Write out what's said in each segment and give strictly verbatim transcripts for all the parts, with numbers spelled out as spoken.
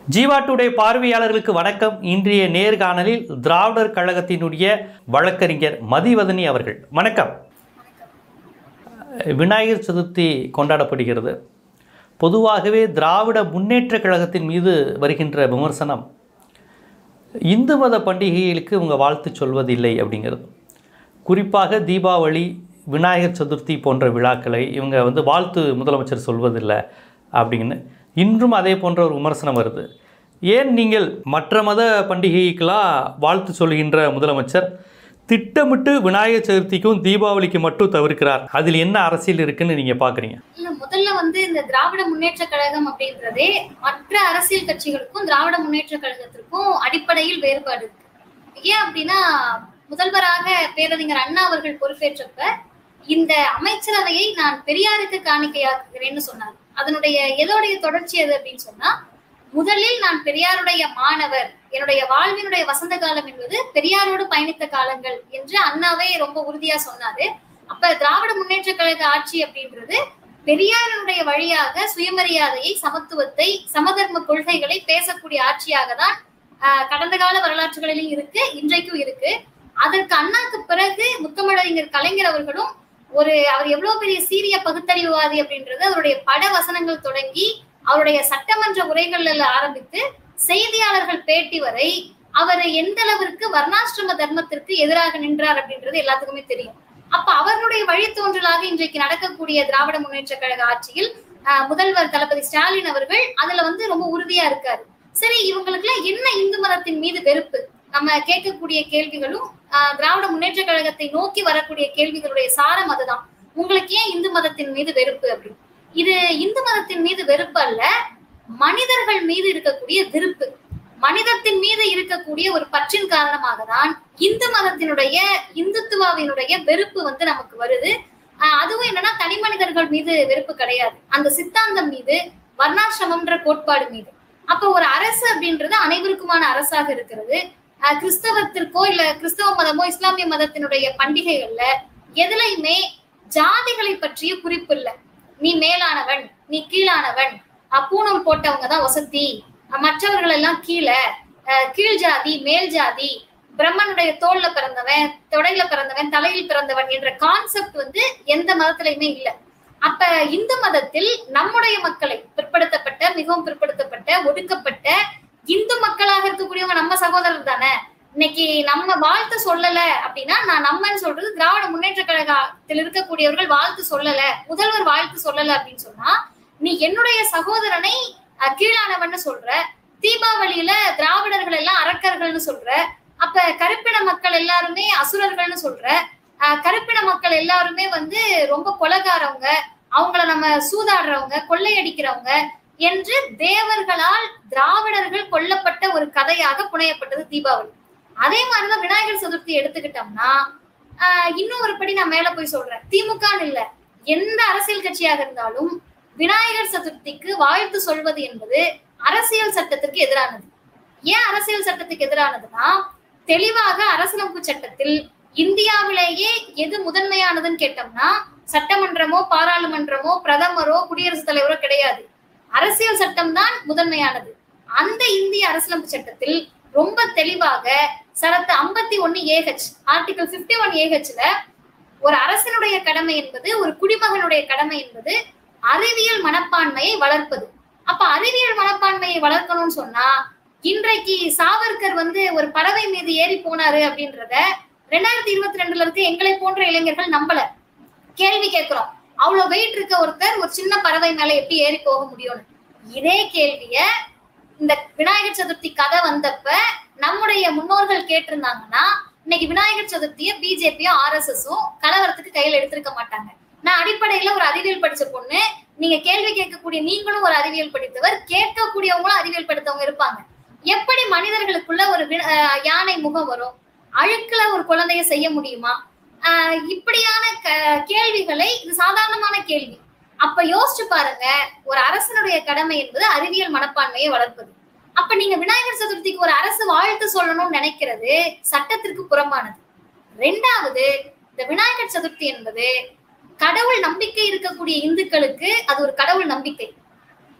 Jeeva today பார்வையாளர்களுக்கு வணக்கம். இன்றைய நேர்காணலில் திராவிடர் கழகத்தினுடைய வழக்கறிஞர் மதிவதனி அவர்கள். வணக்கம். விநாயகர் சதுர்த்தி கொண்டாடப்படுகிறது. பொதுவாகவே திராவிட முன்னேற்ற கழகத்தின் மீது வருகின்ற விமர்சனம் இந்து மத பண்டிகைகளுக்கு இவங்க வாழ்த்து சொல்வதில்லை அப்படிங்கிறது. குறிப்பாக தீபாவளி, விநாயகர் சதுர்த்தி போன்ற விழாக்களை இவங்க வந்து வாழ்த்து முதலமைச்சர் சொல்வதில்லை அப்படின்னு இன்றும் அதே போன்ற ஒரு விமர்சனம் வருது. ஏன் நீங்கள் மற்ற மத பண்டிகைக்கெல்லாம் வாழ்த்து சொல்கின்ற முதலமைச்சர் திட்டமிட்டு விநாயகர் சதுர்த்திக்கும் தீபாவளிக்கு மட்டும் தவிர்க்கிறார்? அதில் என்ன அரசியல் இருக்குன்னு நீங்க பாக்குறீங்க? இல்ல, முதல்ல வந்து இந்த திராவிட முன்னேற்ற கழகம் அப்படின்றதே மற்ற அரசியல் கட்சிகளுக்கும் திராவிட முன்னேற்ற கழகத்திற்கும் அடிப்படையில் வேறுபாடு இருக்கு. ஏன் அப்படின்னா, முதல்வராக பேரறிஞர் அண்ணா அவர்கள் பொறுப்பேற்றப்ப இந்த அமைச்சரவையை நான் பெரியாருக்கு காணிக்கையாக்குகிறேன்னு சொன்னார். அதனுடைய எதோடைய தொடர்ச்சி எது அப்படின்னு சொன்னா, முதலில் நான் பெரியாருடைய மாணவர், என்னுடைய வாழ்வினுடைய வசந்த காலம் என்பது பெரியாரோடு பயணித்த காலங்கள் என்று அண்ணாவே ரொம்ப உறுதியா சொன்னாரு. அப்ப திராவிட முன்னேற்ற கழக ஆட்சி அப்படின்றது பெரியாருடைய வழியாக சுயமரியாதையை, சமத்துவத்தை, சமதர்ம கொள்கைகளை பேசக்கூடிய ஆட்சியாக தான் ஆஹ் கடந்த கால வரலாற்றுகளிலும் இருக்கு, இன்றைக்கும் இருக்கு. அதற்கு அண்ணாக்கு பிறகு முத்தமிழறிஞர் கலைஞர் அவர்களும் ஒரு அவர் எவ்வளவு பெரிய சீரிய பகுத்தறிவுவாதி அப்படின்றது அவருடைய பட வசனங்கள் தொடங்கி அவருடைய சட்டமன்ற உரைகள்ல ஆரம்பித்து செய்தியாளர்கள் பேட்டி வரை அவர் எந்த அளவிற்கு வர்ணாசிரம தர்மத்திற்கு எதிராக நின்றார் அப்படின்றது எல்லாத்துக்குமே தெரியும். அப்ப அவருடைய வழித்தோன்றலாக இன்றைக்கு நடக்கக்கூடிய திராவிட முன்னேற்ற கழக ஆட்சியில் ஆஹ் முதல்வர் தளபதி ஸ்டாலின் அவர்கள் அதுல வந்து ரொம்ப உறுதியா இருக்காரு. சரி, இவங்களுக்கு எல்லாம் என்ன இந்து மதத்தின் மீது வெறுப்பு? நம்ம கேட்கக்கூடிய கேள்விகளும் ஆஹ் திராவிட முன்னேற்ற கழகத்தை நோக்கி வரக்கூடிய கேள்விகளுடைய சாரம் அதுதான். உங்களுக்கு ஏன் இந்து மதத்தின் மீது வெறுப்பு அப்படின்னு? இது இந்து மதத்தின் மீது வெறுப்பு அல்ல, மனிதர்கள் மீது இருக்கக்கூடிய வெறுப்பு, மனிதத்தின் மீது இருக்கக்கூடிய ஒரு பற்றின் காரணமாக தான் இந்து மதத்தினுடைய இந்துத்துவாவினுடைய வெறுப்பு வந்து நமக்கு வருது. ஆஹ் அதுவும் என்னன்னா, தனி மனிதர்கள் மீது வெறுப்பு கிடையாது, அந்த சித்தாந்தம் மீது, வர்ணாசிரமம்ன்ற கோட்பாடு மீது. அப்ப ஒரு அரசு அப்படின்றது அனைவருக்குமான அரசாக இருக்கிறது. அஹ் கிறிஸ்தவத்திற்கோ இல்ல கிறிஸ்தவ மதமோ இஸ்லாமிய மதத்தினுடைய பண்டிகைகள்ல எதுலையுமே ஜாதிகளை பற்றிய குறிப்பு இல்லை. நீ மேலானவன், நீ கீழானவன், பூணூல் போட்டவங்க தான் வசதி, மற்றவர்கள் எல்லாம் கீழே, கீழ் ஜாதி, மேல் ஜாதி, பிரம்மனுடைய தோல்ல பிறந்தவன், தொடையில பிறந்தவன், தலையில் பிறந்தவன் என்ற கான்செப்ட் வந்து எந்த மதத்திலையுமே இல்லை. அப்ப இந்து மதத்தில் நம்முடைய மக்களை, பிற்படுத்தப்பட்ட, மிகவும் பிற்படுத்தப்பட்ட, ஒடுக்கப்பட்ட இந்து மக்களாக இருக்கக்கூடியவங்க நம்ம சகோதரர் தானே. இன்னைக்கு நம்ம வாழ்த்து சொல்லல அப்படின்னா, நான் நம்மன்னு சொல்றது திராவிட முன்னேற்ற கழகத்தில் இருக்கக்கூடியவர்கள் வாழ்த்து சொல்லல, முதல்வர் வாழ்த்து சொல்லல அப்படின்னு சொன்னா, நீ என்னுடைய சகோதரனை கீழானவன்னு சொல்ற, தீபாவளியில திராவிடர்கள் எல்லாம் அரக்கர்கள்னு சொல்ற, அப்ப கருப்பின மக்கள் எல்லாருமே அசுரர்கள்னு சொல்ற, அஹ் கருப்பின மக்கள் எல்லாருமே வந்து ரொம்ப கொலைகாரவங்க, அவங்கள நம்ம சூதாடுறவங்க, கொள்ளையடிக்கிறவங்க என்று தேவர்களால் திராவிடர்கள் கொல்லப்பட்ட ஒரு கதையாக புனையப்பட்டது தீபாவளி. அதே மாதிரிதான் விநாயகர் சதுர்த்தி எடுத்துக்கிட்டோம்னா, ஆஹ் இன்னும் ஒரு படி நான் மேல போய் சொல்றேன். திமுகன்னு இல்ல, எந்த அரசியல் கட்சியாக இருந்தாலும் விநாயகர் சதுர்த்திக்கு வாழ்த்து சொல்வது என்பது அரசியல் சட்டத்திற்கு எதிரானது. ஏன் அரசியல் சட்டத்துக்கு எதிரானதுன்னா, தெளிவாக அரசியலமைப்பு சட்டத்தில் இந்தியாவிலேயே எது முதன்மையானதுன்னு கேட்டோம்னா, சட்டமன்றமோ பாராளுமன்றமோ பிரதமரோ குடியரசுத் தலைவரோ கிடையாது, அரசியல் சட்டம் தான் முதன்மையானது. அந்த இந்திய அரசியலமைப்பு சட்டத்தில் ரொம்ப தெளிவாக சரத்து ஐம்பத்தி ஒன்னு ஏஹெச் ஆர்டிகல் பிப்டி ஒன் ஏஹெச்ல ஒரு அரசனுடைய கடமை என்பது, ஒரு குடிமகனுடைய கடமை என்பது அறிவியல் மனப்பான்மையை வளர்ப்பது. அப்ப அறிவியல் மனப்பான்மையை வளர்க்கணும்னு சொன்னா, இன்றைக்கு சாவர்கர் வந்து ஒரு பறவை மீது ஏறி போனாரு அப்படின்றத ரெண்டாயிரத்தி இருபத்தி ரெண்டுல இருக்கு எங்களை போன்ற இளைஞர்கள் நம்பல. கேள்வி கேட்கிறோம், அவ்வளவு வெயிட் இருக்க ஒருத்தர் ஒரு சின்ன பறவை மேல எப்படி ஏறி போக முடியும்னு. இதே கேள்விய இந்த விநாயகர் சதுர்த்தி கதை வந்தப்ப நம்முடைய முன்னோர்கள் கேட்டிருந்தாங்கன்னா, இன்னைக்கு விநாயகர் சதுர்த்திய பிஜேபியும் ஆர் எஸ் எஸும் கலவரத்துக்கு கையில எடுத்திருக்க மாட்டாங்க. நான் அடிப்படையில ஒரு அறிவியல் படிச்ச பொண்ணு, நீங்க கேள்வி கேட்கக்கூடிய நீங்களும் ஒரு அறிவியல் படித்தவர், கேட்கக்கூடியவங்களும் அறிவியல் படித்தவங்க இருப்பாங்க. எப்படி மனிதர்களுக்குள்ள ஒரு யானை முகம் வரும்? அழுக்குல ஒரு குழந்தைய செய்ய முடியுமா? ஆஹ் இப்படியான கேள்விகளை, இது சாதாரணமான கேள்வி. அப்ப யோசிச்சு பாருங்க, ஒரு அரசனுடைய கடமை என்பது அறிவியல் மனப்பான்மையை வளர்ப்பது. அப்ப நீங்க விநாயகர் சதுர்த்திக்கு ஒரு அரசு வாழ்த்து சொல்லணும்னு நினைக்கிறது சட்டத்திற்கு புறம்பானது. ரெண்டாவது, இந்த விநாயகர் சதுர்த்தி என்பது கடவுள் நம்பிக்கை இருக்கக்கூடிய இந்துக்களுக்கு அது ஒரு கடவுள் நம்பிக்கை.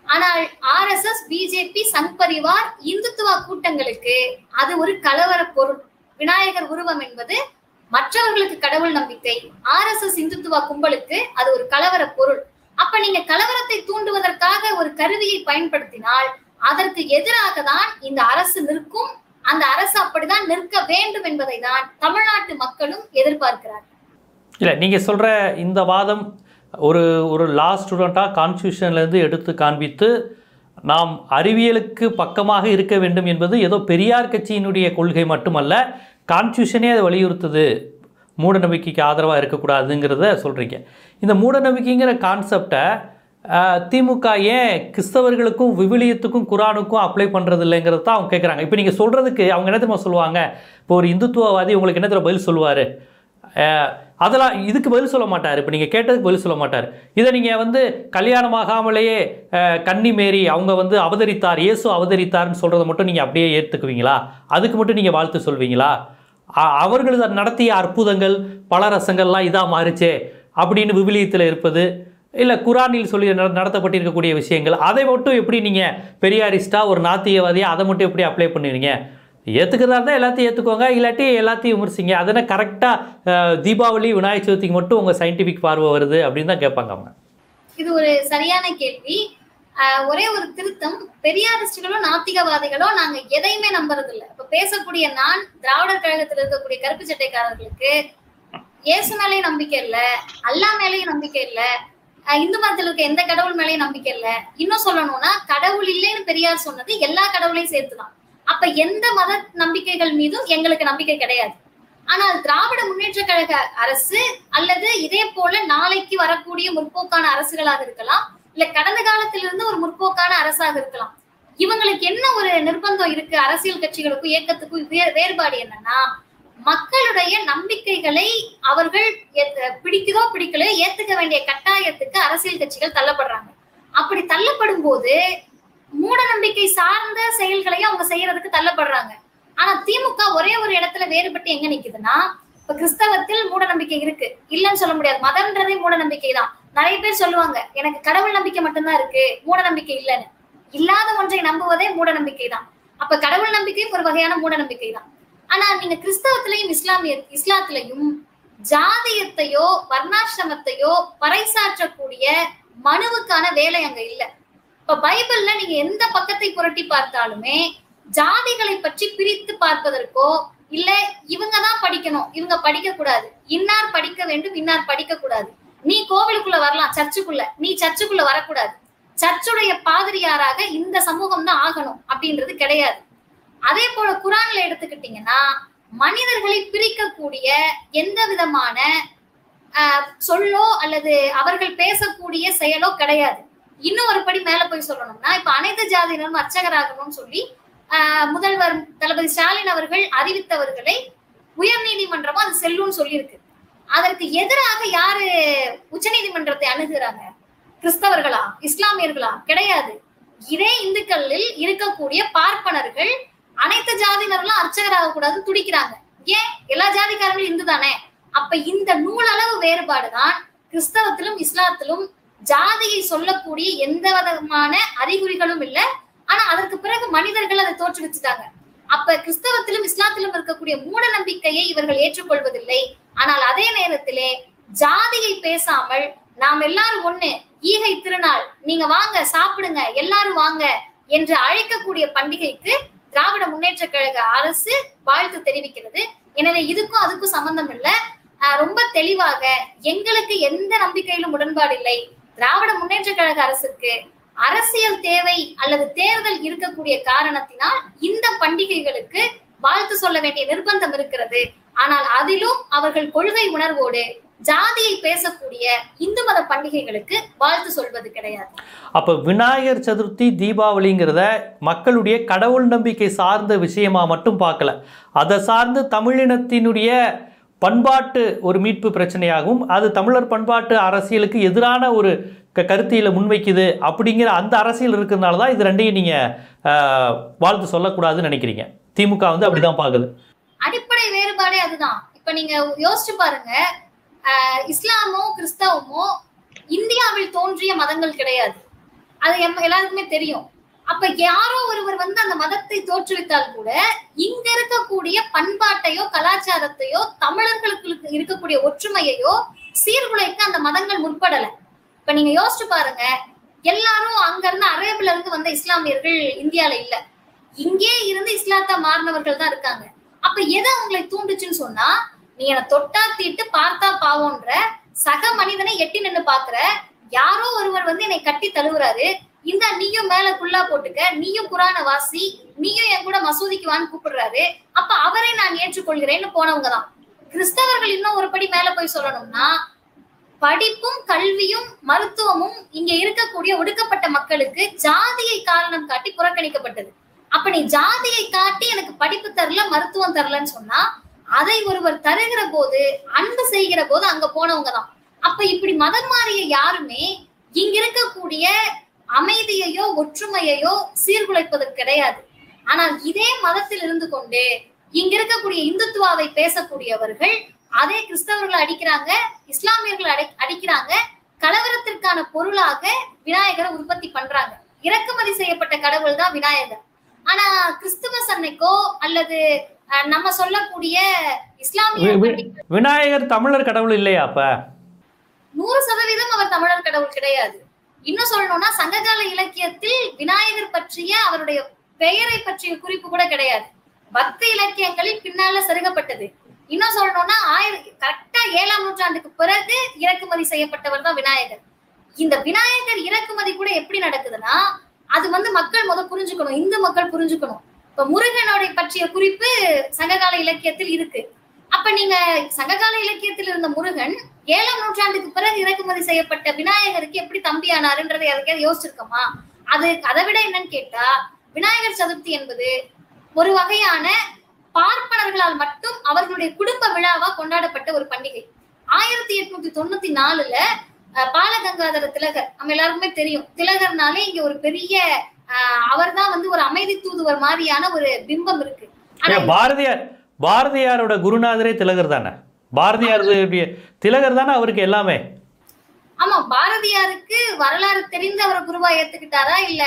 ஆனால் R S S, BJP, Sangh Parivar, Hindutva கூட்டங்களுக்கு அது ஒரு கலவர பொருள். விநாயகர் உருவம் என்பது மற்றவர்களுக்கு கடவுள் நம்பிக்கை, ஆர் எஸ் எஸ் இந்துத்துவ கும்பலுக்கு அது ஒரு கலவர பொருள். அப்ப நீங்க கலவரத்தை தூண்டுவதற்காக ஒரு கருவியை பயன்படுத்தினால் அதற்கு எதிராக தான் இந்த அரசு நிற்கும். அந்த அரசு அப்படிதான் நிற்க வேண்டும் என்பதை தான் தமிழ்நாட்டு மக்களும் எதிர்பார்க்கிறார். இல்லை, நீங்கள் சொல்கிற இந்த வாதம் ஒரு ஒரு லா ஸ்டூடெண்ட்டாக கான்ஸ்டியூஷன்லேருந்து எடுத்து காண்பித்து நாம் அறிவியலுக்கு பக்கமாக இருக்க வேண்டும் என்பது ஏதோ பெரியார் கட்சியினுடைய கொள்கை மட்டுமல்ல, கான்ஸ்டியூஷனே அதை வலியுறுத்துது, மூட நம்பிக்கைக்கு ஆதரவாக இருக்கக்கூடாதுங்கிறத சொல்கிறீங்க. இந்த மூட நம்பிக்கைங்கிற கான்செப்டை திமுக ஏன் கிறிஸ்தவர்களுக்கும் விவிலியத்துக்கும் குரானுக்கும் அப்ளை பண்ணுறது இல்லைங்கிறது தான் அவங்க கேட்குறாங்க. இப்போ நீங்கள் சொல்கிறதுக்கு அவங்க என்ன தெரியுமா சொல்லுவாங்க, இப்போ ஒரு இந்துத்துவவாதி உங்களுக்கு என்ன தெரியும் பதில் சொல்லுவார், அதெல்லாம் இதுக்கு பதில் சொல்ல மாட்டார், இப்போ நீங்கள் கேட்டதுக்கு பதில் சொல்ல மாட்டார். இதை நீங்கள் வந்து கல்யாணமாகாமலேயே கன்னி மேரி அவங்க வந்து அவதரித்தார், இயேசு அவதரித்தார்னு சொல்கிறத மட்டும் நீங்கள் அப்படியே ஏற்றுக்குவீங்களா? அதுக்கு மட்டும் நீங்கள் வாழ்த்து சொல்வீங்களா? அவர்கள் நடத்திய அற்புதங்கள் பலரசங்கள்லாம் இதாக மாறிச்சே அப்படின்னு விவிலியத்தில் இருப்பது, இல்லை குரானில் சொல்லி நடத்தப்பட்டிருக்கக்கூடிய விஷயங்கள், அதை மட்டும் எப்படி நீங்கள் பெரியாரிஸ்டாக ஒரு நாத்தியவாதியாக அதை மட்டும் எப்படி அப்ளை பண்ணுவீங்க? ஏற்றுக்கிறதா இருந்தால் எல்லாத்தையும் ஏற்றுக்கோங்க, இல்லாட்டி எல்லாத்தையும் விமர்சிங்க. அதனால் கரெக்டாக தீபாவளி விநாயகர் சதுர்த்திக்கு மட்டும் உங்கள் சயின்டிஃபிக் பார்வை வருது அப்படின்னு தான் கேட்பாங்க அவங்க. இது ஒரு சரியான கேள்வி. ஒரே ஒரு திருத்தம், பெரியாரிஸ்டுகளோ நாத்திகவாதிகளோ நாங்க எதையுமே நம்புறது இல்லை. இப்ப பேசக்கூடிய நான் திராவிடர் கழகத்தில் இருக்கக்கூடிய கருப்பு சட்டைக்காரர்களுக்கு இயேசு மேலேயும் நம்பிக்கை இல்லை, அல்லா மேலேயும் நம்பிக்கை இல்லை, இந்து மதத்தில் இருக்க எந்த கடவுள் மேலேயும் நம்பிக்கை இல்லை. இன்னும் சொல்லணும்னா கடவுள் இல்லைன்னு பெரியார் சொன்னது எல்லா கடவுளையும் சேர்த்துதான். அப்ப எந்த மத நம்பிக்கைகள் மீதும் எங்களுக்கு நம்பிக்கை கிடையாது. ஆனால் திராவிட முன்னேற்ற கழக அரசு அல்லது இதே போல நாளைக்கு வரக்கூடிய முற்போக்கான அரசுகளாக இருக்கலாம், இல்ல கடந்த காலத்திலிருந்து ஒரு முற்போக்கான அரசாக இருக்கலாம், இவங்களுக்கு என்ன ஒரு நிர்பந்தம் இருக்கு? அரசியல் கட்சிகளுக்கும் இயக்கத்துக்கும் வேறுபாடு என்னன்னா, மக்களுடைய நம்பிக்கைகளை அவர்கள் பிடிக்குதோ பிடிக்கலையோ ஏத்துக்க வேண்டிய கட்டாயத்துக்கு அரசியல் கட்சிகள் தள்ளப்படுறாங்க. அப்படி தள்ளப்படும் போது மூட நம்பிக்கை சார்ந்த செயல்களையும் அவங்க செய்யறதுக்கு தள்ளப்படுறாங்க. ஆனா திமுக ஒரே ஒரு இடத்துல வேறுபட்டு எங்க நிக்குதுன்னா, இப்ப கிறிஸ்தவத்தில் மூட நம்பிக்கை இருக்கு, இல்லைன்னு சொல்ல முடியாது, மதம்ன்றதே மூட நம்பிக்கை தான். நிறைய பேர் சொல்லுவாங்க எனக்கு கடவுள் நம்பிக்கை மட்டும்தான் இருக்கு, மூட நம்பிக்கை இல்லைன்னு. இல்லாத ஒன்றை நம்புவதே மூட நம்பிக்கை தான். அப்ப கடவுள் நம்பிக்கையும் ஒரு வகையான மூட நம்பிக்கை தான். ஆனா நீங்க கிறிஸ்தவத்திலையும் இஸ்லாமிய இஸ்லாத்திலையும் ஜாதியத்தையோ வர்ணாசிரமத்தையோ பறைசாற்றக்கூடிய மனுவுக்கான வேலை அங்க இல்ல. இப்ப பைபிள்ல நீங்க எந்த பக்கத்தை புரட்டி பார்த்தாலுமே ஜாதிகளை பற்றி பிரித்து பார்ப்பதற்கோ இல்ல இவங்கதான் படிக்கணும் இவங்க படிக்க கூடாது, இன்னார் படிக்க வேண்டும் இன்னார் படிக்க கூடாது, நீ கோவிலுக்குள்ள வரலாம் சர்ச்சுக்குள்ள, நீ சர்ச்சுக்குள்ள வரக்கூடாது, சர்ச்சுடைய பாதிரியாராக இந்த சமூகம் தான் ஆகணும் அப்படின்றது கிடையாது. அதே போல குரான்ல எடுத்துக்கிட்டீங்கன்னா மனிதர்களை பிரிக்கக்கூடிய எந்த விதமான அஹ் சொல்லோ அல்லது அவர்கள் பேசக்கூடிய செயலோ கிடையாது. இன்னும் ஒரு படி மேல போய் சொல்லணும்னா, இப்ப அனைத்து ஜாதியினரும் அர்ச்சகராகணும்னு சொல்லி ஆஹ் முதல்வர் தளபதி ஸ்டாலின் அவர்கள் அறிவித்தவர்களை உயர் நீதிமன்றமும் அது செல்லும்னு சொல்லியிருக்கு. அதற்கு எதிராக யாரு உச்ச நீதிமன்றத்தை அணுகுறாங்க? கிறிஸ்தவர்களா இஸ்லாமியர்களா? கிடையாது. இதே இந்துக்களில் இருக்கக்கூடிய பார்ப்பனர்கள் அனைத்து ஜாதியினர்களும் அர்ச்சகராக கூடாதுன்னு துடிக்கிறாங்க. ஏன்? எல்லா ஜாதிக்காரர்களும் இந்து தானே. அப்ப இந்த நூலளவு வேறுபாடுதான் கிறிஸ்தவத்திலும் இஸ்லாத்திலும். ஜாதியை சொல்லக்கூடிய எந்த விதமான அறிகுறிகளும் இல்லை. ஆனா அதற்கு பிறகு மனிதர்கள் அதை தோற்றுவிச்சுட்டாங்க. அப்ப கிறிஸ்தவத்திலும் இஸ்லாத்திலும் இருக்கக்கூடிய மூட நம்பிக்கையை இவர்கள் ஏற்றுக்கொள்வதில்லை. ஆனால் அதே நேரத்திலே ஜாதியை பேசாமல் நாம் எல்லாரும் ஒண்ணு, ஈகை திருநாள், நீங்க வாங்க சாப்பிடுங்க எல்லாரும் வாங்க என்று அழைக்கக்கூடிய பண்டிகைக்கு திராவிட முன்னேற்ற கழக அரசு வாழ்த்து தெரிவிக்கிறது. எனவே இதுக்கும் அதுக்கும் சம்பந்தம் இல்லை. ரொம்ப தெளிவாக எங்களுக்கு எந்த நம்பிக்கையிலும் உடன்பாடு இல்லை. திராவிட முன்னேற்ற கழக அரசுக்கு அரசியல் தேவை அல்லது தேர்தல் இருக்கக்கூடிய காரணத்தினால் இந்த பண்டிகைகளுக்கு வாழ்த்து சொல்ல வேண்டிய நிர்பந்தம் இருக்கிறது. ஆனால் அதிலும் அவர்கள் கொள்கை உணர்வோடு ஜாதியை பேசக்கூடிய இந்து மத பண்டிகைகளுக்கு வாழ்த்து சொல்வது கிடையாது. அப்ப விநாயகர் சதுர்த்தி தீபாவளிங்கிறத மக்களுடைய கடவுள் நம்பிக்கை சார்ந்த விஷயமா மட்டும் பார்க்கல, அதை சார்ந்து தமிழினத்தினுடைய பண்பாட்டு ஒரு மீட்பு பிரச்சனையாகவும் அது தமிழர் பண்பாட்டு அரசியலுக்கு எதிரான ஒரு க கருத்தியில் முன்வைக்குது அப்படிங்கிற அந்த அரசியல் இருக்கிறதுனால தான் இது ரெண்டையும் நீங்கள் வாழ்த்து சொல்லக்கூடாதுன்னு நினைக்கிறீங்க. திமுக வந்து அப்படிதான் பார்க்குது. அடிப்படை வேறுபாடே அதுதான். இப்போ நீங்க யோசிச்சு பாருங்க, இஸ்லாமோ கிறிஸ்தவமோ இந்தியாவில் தோன்றிய மதங்கள் கிடையாது. அது எல்லாருக்குமே தெரியும். அப்ப யாரோ ஒருவர் வந்து அந்த மதத்தை தோற்றுவித்தால் கூட இங்க இருக்கக்கூடிய பண்பாட்டையோ கலாச்சாரத்தையோ தமிழர்களுக்கு இருக்கக்கூடிய ஒற்றுமையையோ சீர்குலைக்க அந்த மதங்கள் முற்படல. இப்ப நீங்க யோசிச்சு பாருங்க, எல்லாரும் அங்க இருந்து அரேபில இருந்து வந்த இஸ்லாமியர்கள் இந்தியால இல்ல, இங்கே இருந்து இஸ்லாத்தா மாறினவர்கள் தான் இருக்காங்க. அப்ப எதை அவங்களை தூண்டுச்சுன்னு சொன்னா, நீ என்ன தொட்டா தீட்டு பார்த்தா பாவோன்ற சக மனிதனை எட்டி நின்று பாக்குற, யாரோ ஒருவர் வந்து என்னை கட்டி தழுவுறாரு, இந்த நீயும் மேல குல்லா போட்டுக்க, நீயும் குரான வாசி, நீயும் என் கூட மசூதிக்கு வான்னு கூப்பிடுறாரு, அப்ப அவரை நான் ஏற்றுக்கொள்கிறேன்னு போனவங்கதான். கிறிஸ்தவர்கள் இன்னும் ஒரு படி மேல போய் சொல்லணும்னா, படிப்பும் கல்வியும் மருத்துவமும் இங்க இருக்கக்கூடிய ஒடுக்கப்பட்ட மக்களுக்கு ஜாதியை காரணம் காட்டி புறக்கணிக்கப்பட்டது. அப்ப நீ ஜாதியை காட்டி எனக்கு படிப்பு தரல மருத்துவம் தரலன்னு சொன்னா, அதை ஒருவர் தருகிற போது அன்பு செய்கிற போது அங்க போனவங்கதான். அப்ப இப்படி மதம் மாறிய யாருமே இங்க இருக்கக்கூடிய அமைதியையோ ஒற்றுமையையோ சீர்குலைப்பதற்கு கிடையாது. ஆனால் இதே மதத்தில் இருந்து கொண்டு இங்க இருக்கக்கூடிய இந்துத்துவாவை பேசக்கூடியவர்கள் அதே கிறிஸ்தவர்களை அடிக்கிறாங்க, இஸ்லாமியர்களை அடி அடிக்கிறாங்க, கலவரத்திற்கான பொருளாக விநாயகரை உற்பத்தி பண்றாங்க. இறக்குமதி செய்யப்பட்ட கடவுள் தான் விநாயகர். ஆனா கிறிஸ்துமஸ் அன்னைக்கோ அல்லது நம்ம சொல்லக்கூடிய இஸ்லாமிய விநாயகர் தமிழர் கடவுள் இல்லையா? அப்ப நூறு சதவீதம் அவர் தமிழர் கடவுள் கிடையாது. இன்னும் சொல்லணும்னா சங்ககால இலக்கியத்தில் விநாயகர் பற்றிய அவருடைய பெயரை பற்றிய குறிப்பு கூட கிடையாது. பக்தி இலக்கியங்களில் பின்னால செருகப்பட்டது. இன்னும் சொல்லணும்னா ஆயிரம் கரெக்டா ஏழாம் நூற்றாண்டுக்கு பிறகு இறக்குமதி செய்யப்பட்டவர் தான் விநாயகர். இந்த விநாயகர் இறக்குமதி கூட எப்படி நடக்குதுன்னா, அது வந்து மக்கள் முத புரிஞ்சுக்கணும், இந்து மக்கள் புரிஞ்சுக்கணும். இப்ப முருகனோட பற்றிய குறிப்பு சங்ககால இலக்கியத்தில் இருக்கு. அப்ப நீங்க சங்ககால இலக்கியத்தில் இருந்த முருகன் ஏழாம் நூற்றாண்டுக்கு பிறகு இறக்குமதி செய்யப்பட்ட விநாயகருக்கு எப்படி தம்பி ஆனாருன்றதை யாருக்கையாவது யோசிச்சிருக்கோமா? அது அதை விட என்னன்னு கேட்டா, விநாயகர் சதுர்த்தி என்பது ஒரு வகையான பார்ப்பனர்களால் மட்டும் அவர்களுடைய குடும்ப விழாவா கொண்டாடப்பட்ட ஒரு பண்டிகை. ஆயிரத்தி எட்நூத்தி தொண்ணூத்தி நாலுல பாலகங்காதர திலகர், நம்ம எல்லாருக்குமே தெரியும், திலகர்னாலே இங்க ஒரு பெரிய ஆஹ் அவர் தான் வந்து ஒரு அமைதி தூதுவர் மாதிரியான ஒரு பிம்பம் இருக்கு. பாரதியார் பாரதியாரோட குருநாதரே திலகர் தானே? பாரதியார் திலகர் தானே அவருக்கு எல்லாமே. ஆமா, பாரதியாருக்கு வரலாறு தெரிந்து அவரை குருவா ஏத்துக்கிட்டாரா இல்ல